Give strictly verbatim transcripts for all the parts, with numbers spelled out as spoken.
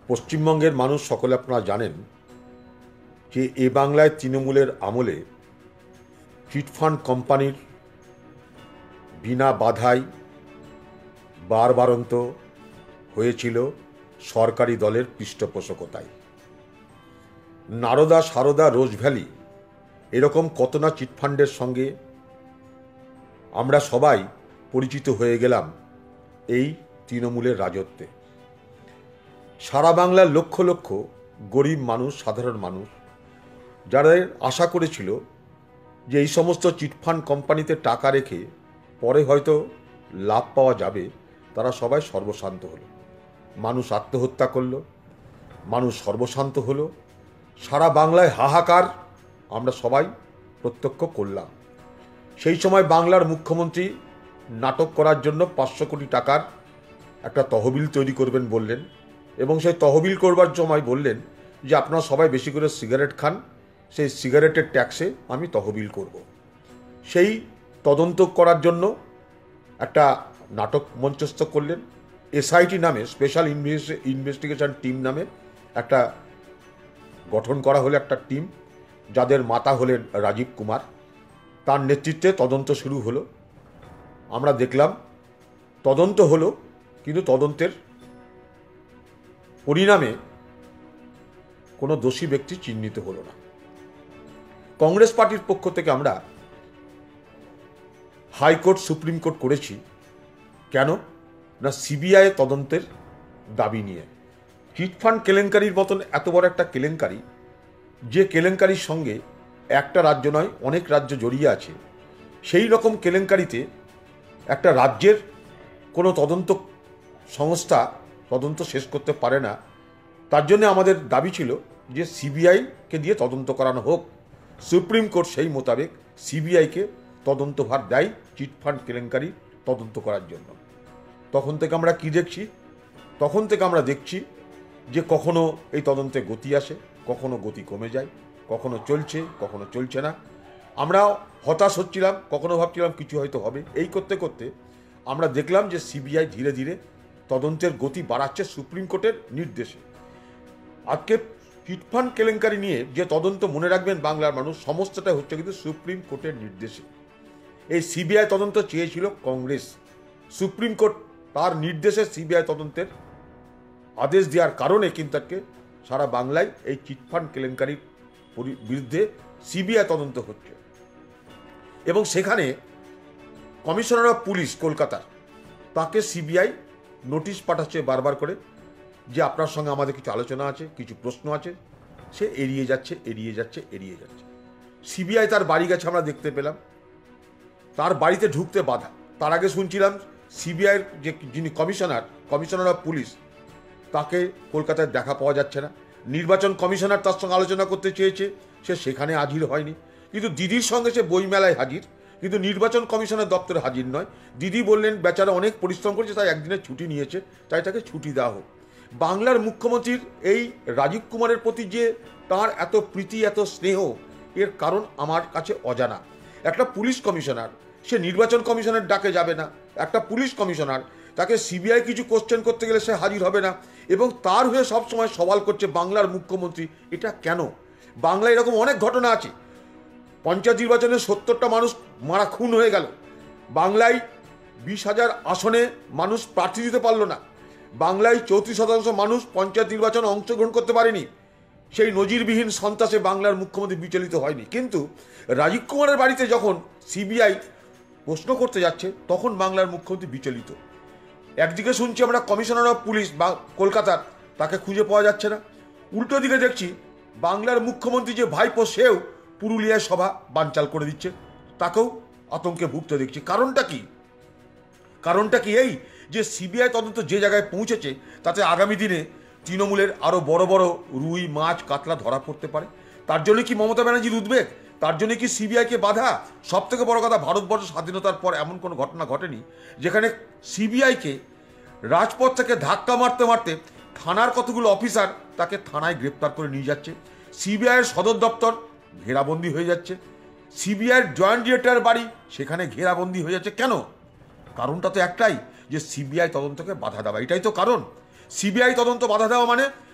পশ্চিমবঙ্গের মানুষ সকলে আপনারা জানেন যে এ বাংলায় তৃণমূলের আমলে চিটফান্ড কোম্পানির বিনা বাধাই বারবারন্ত হয়েছিল সরকারি দলের পৃষ্ঠপোষকতায়। নারদা, সারদা, রোজভ্যালি এরকম কত না চিটফান্ডের সঙ্গে আমরা সবাই পরিচিত হয়ে গেলাম এই তৃণমূলের রাজত্বে। সারা বাংলার লক্ষ লক্ষ গরিব মানুষ, সাধারণ মানুষ যারা আশা করেছিল যে এই সমস্ত চিটফান্ড কোম্পানিতে টাকা রেখে পরে হয়তো লাভ পাওয়া যাবে, তারা সবাই সর্বশান্ত হলো। মানুষ আত্মহত্যা করলো, মানুষ সর্বশান্ত হলো। সারা বাংলায় হাহাকার আমরা সবাই প্রত্যক্ষ করলাম। সেই সময় বাংলার মুখ্যমন্ত্রী নাটক করার জন্য পাঁচশো কোটি টাকার একটা তহবিল তৈরি করবেন বললেন, এবং সেই তহবিল করবার সময় বললেন যে আপনারা সবাই বেশি করে সিগারেট খান, সেই সিগারেটের ট্যাক্সে আমি তহবিল করব। সেই তদন্ত করার জন্য একটা নাটক মঞ্চস্থ করলেন। এসআইটি নামে, স্পেশাল ইনভেস্টিগেশন টিম নামে একটা গঠন করা হলো, একটা টিম যাদের মাতা হলেন রাজীব কুমার। তার নেতৃত্বে তদন্ত শুরু হলো। আমরা দেখলাম তদন্ত হলো, কিন্তু তদন্তের পরিণামে কোনো দোষী ব্যক্তি চিহ্নিত হলো না। কংগ্রেস পার্টির পক্ষ থেকে আমরা হাইকোর্ট, সুপ্রিম কোর্ট করেছি। কেন না, সিবিআই তদন্তের দাবি নিয়ে। চিটফান্ড কেলেঙ্কারির মতন এত বড় একটা কেলেঙ্কারি, যে কেলেঙ্কারির সঙ্গে একটা রাজ্য নয় অনেক রাজ্য জড়িয়ে আছে, সেই রকম কেলেঙ্কারিতে একটা রাজ্যের কোনো তদন্ত সংস্থা তদন্ত শেষ করতে পারে না। তার জন্য আমাদের দাবি ছিল যে সিবিআইকে দিয়ে তদন্ত করানো হোক। সুপ্রিম কোর্ট সেই মোতাবেক সিবিআইকে তদন্তভার দেয় চিটফান্ড কেলেঙ্কারি তদন্ত করার জন্য। তখন থেকে আমরা কি দেখছি? তখন থেকে আমরা দেখছি যে কখনো এই তদন্তে গতি আসে, কখনো গতি কমে যায়, কখনো চলছে, কখনো চলছে না। আমরা হতাশ হচ্ছিলাম, কখনো ভাবছিলাম কিছু হয়তো হবে। এই করতে করতে আমরা দেখলাম যে সিবিআই ধীরে ধীরে তদন্তের গতি বাড়াচ্ছে সুপ্রিম কোর্টের নির্দেশে। আজকে চিটফান্ড কেলেঙ্কারি নিয়ে যে তদন্ত, মনে রাখবেন বাংলার মানুষ, সমস্তটা হচ্ছে কিন্তু সুপ্রিম কোর্টের নির্দেশে। এই সিবিআই তদন্ত চেয়েছিল কংগ্রেস, সুপ্রিম কোর্ট তার নির্দেশে সিবিআই তদন্তের আদেশ দেওয়ার কারণে কিন্তু আজকে সারা বাংলায় এই চিটফান্ড কেলেঙ্কারির বিরুদ্ধে সিবিআই তদন্ত হচ্ছে। এবং সেখানে কমিশনার অফ পুলিশ কলকাতার, তাকে সিবিআই নোটিশ পাঠাচ্ছে বারবার করে যে আপনার সঙ্গে আমাদের কিছু আলোচনা আছে, কিছু প্রশ্ন আছে। সে এড়িয়ে যাচ্ছে, এড়িয়ে যাচ্ছে, এড়িয়ে যাচ্ছে। সিবিআই তার বাড়ি গেছে, আমরা দেখতে পেলাম। তার বাড়িতে ঢুকতে বাধা। তার আগে শুনছিলাম সিবিআইয়ের যে যিনি কমিশনার, কমিশনার অফ পুলিশ, তাকে কলকাতায় দেখা পাওয়া যাচ্ছে না। নির্বাচন কমিশনার তার সঙ্গে আলোচনা করতে চেয়েছে, সে সেখানে হাজির হয়নি। কিন্তু দিদির সঙ্গে সে বইমেলায় হাজির, কিন্তু নির্বাচন কমিশনের দপ্তরে হাজির নয়। দিদি বললেন বেচারা অনেক পরিশ্রম করেছে, তাই একদিনের ছুটি নিয়েছে, তাই তাকে ছুটি দেওয়া হোক। বাংলার মুখ্যমন্ত্রীর এই রাজীব কুমারের প্রতি যে তার এত প্রীতি, এত স্নেহ, এর কারণ আমার কাছে অজানা। একটা পুলিশ কমিশনার, সে নির্বাচন কমিশনের ডাকে যাবে না। একটা পুলিশ কমিশনার, তাকে সিবিআই কিছু কোশ্চেন করতে গেলে সে হাজির হবে না, এবং তার হয়ে সবসময় সওয়াল করছে বাংলার মুখ্যমন্ত্রী। এটা কেন? বাংলায় এরকম অনেক ঘটনা আছে। পঞ্চায়েত নির্বাচনে সত্তরটা মানুষ মারা খুন হয়ে গেল। বাংলায় বিশ হাজার আসনে মানুষ প্রার্থী দিতে পারলো না। বাংলায় চৌত্রিশ শতাংশ মানুষ পঞ্চায়েত নির্বাচনে অংশগ্রহণ করতে পারেনি। সেই নজিরবিহীন সন্ত্রাসে বাংলার মুখ্যমন্ত্রী বিচলিত হয়নি। কিন্তু রাজীব কুমারের বাড়িতে যখন সিবিআই প্রশ্ন করতে যাচ্ছে, তখন বাংলার মুখ্যমন্ত্রী বিচলিত। একদিকে শুনছি আমরা কমিশনার অফ পুলিশ বা কলকাতার, তাকে খুঁজে পাওয়া যাচ্ছে না। উল্টো দিকে দেখছি বাংলার মুখ্যমন্ত্রী যে ভাইপো, সেও পুরুলিয়ায় সভা বানচাল করে দিচ্ছে, তাকেও আতঙ্কে ভুগতে দেখছি। কারণটা কি? কারণটা কি এই যে সিবিআই তদন্ত যে জায়গায় পৌঁছেছে, তাতে আগামী দিনে তৃণমূলের আরও বড় বড় রুই, মাছ, কাতলা ধরা পড়তে পারে। তার জন্য কি মমতা ব্যানার্জির উদ্বেগ? তার জন্য কি সিবিআইকে বাধা? সব থেকে বড় কথা, ভারতবর্ষ স্বাধীনতার পর এমন কোনো ঘটনা ঘটেনি যেখানে সিবিআইকে রাজপথ থেকে ধাক্কা মারতে মারতে থানার কতগুলো অফিসার তাকে থানায় গ্রেপ্তার করে নিয়ে যাচ্ছে। সিবিআইয়ের সদর দপ্তর ঘেরাবন্দি হয়ে যাচ্ছে। সিবিআইয়ের জয়েন্ট ডিরেক্টর বাড়ি, সেখানে ঘেরাবন্দি হয়ে যাচ্ছে। কেন? কারণটা তো একটাই, যে সিবিআই তদন্তকে বাধা দেওয়া। এটাই তো কারণ। সিবিআই তদন্ত বাধা দেওয়া মানে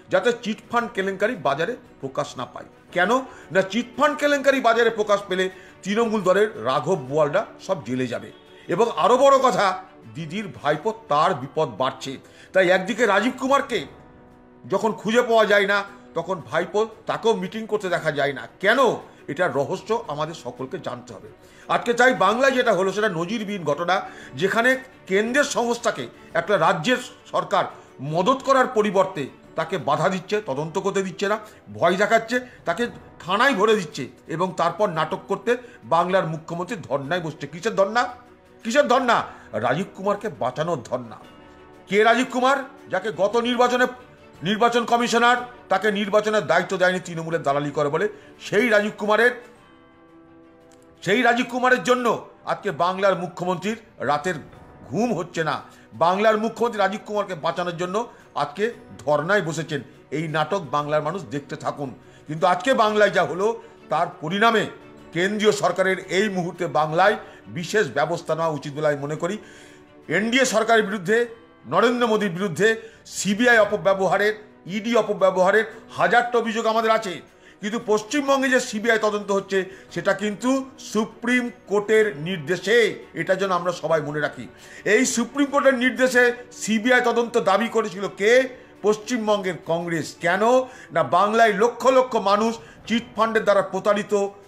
যাতে চিটফান্ড কেলেঙ্কারি বাজারে প্রকাশ না পায়। কেন না চিটফান্ড কেলেঙ্কারি বাজারে প্রকাশ পেলে তৃণমূল দলের রাঘব বোয়ালরা সব জেলে যাবে, এবং আরো বড় কথা, দিদির ভাইপো তার বিপদ বাড়ছে। তাই একদিকে রাজীব কুমারকে যখন খুঁজে পাওয়া যায় না, তখন ভাইপো তাকেও মিটিং করতে দেখা যায় না। কেন? এটার রহস্য আমাদের সকলকে জানতে হবে। আজকে চাই বাংলায় যেটা হলো সেটা নজিরবিহীন ঘটনা, যেখানে কেন্দ্রের সংস্থাকে একটা রাজ্যের সরকার মদত করার পরিবর্তে তাকে বাধা দিচ্ছে, তদন্ত করতে দিচ্ছে না, ভয় দেখাচ্ছে, তাকে থানায় ভরে দিচ্ছে, এবং তারপর নাটক করতে বাংলার মুখ্যমন্ত্রী ধর্নায় বসছে। কিসের ধর্না? কিসের ধর্না? রাজীব কুমারকে বাঁচানোর ধর্না। কে রাজীব কুমার? যাকে গত নির্বাচনে নির্বাচন কমিশনার তাকে নির্বাচনের দায়িত্ব দেয়নি, তৃণমূলের দালালি করে বলে। সেই রাজীব কুমারের সেই রাজীব কুমারের জন্য আজকে বাংলার মুখ্যমন্ত্রীর রাতের ঘুম হচ্ছে না। বাংলার মুখ্যমন্ত্রী রাজীব কুমারকে বাঁচানোর জন্য আজকে ধর্নায় বসেছেন। এই নাটক বাংলার মানুষ দেখতে থাকুন। কিন্তু আজকে বাংলায় যা হলো তার পরিণামে কেন্দ্রীয় সরকারের এই মুহূর্তে বাংলায় বিশেষ ব্যবস্থা নেওয়া উচিত বলে আমি মনে করি। এনডিএ সরকারের বিরুদ্ধে, নরেন্দ্র মোদীর বিরুদ্ধে সিবিআই অপব্যবহারের, ইডি অপব্যবহারের হাজারটা অভিযোগ আমাদের আছে, কিন্তু পশ্চিমবঙ্গে যে সিবিআই তদন্ত হচ্ছে সেটা কিন্তু সুপ্রিম কোর্টের নির্দেশে। এটা যেন আমরা সবাই মনে রাখি। এই সুপ্রিম কোর্টের নির্দেশে সিবিআই তদন্ত দাবি করেছিল কে? পশ্চিমবঙ্গের কংগ্রেস। কেন না বাংলায় লক্ষ লক্ষ মানুষ চিটফান্ডের দ্বারা প্রতারিত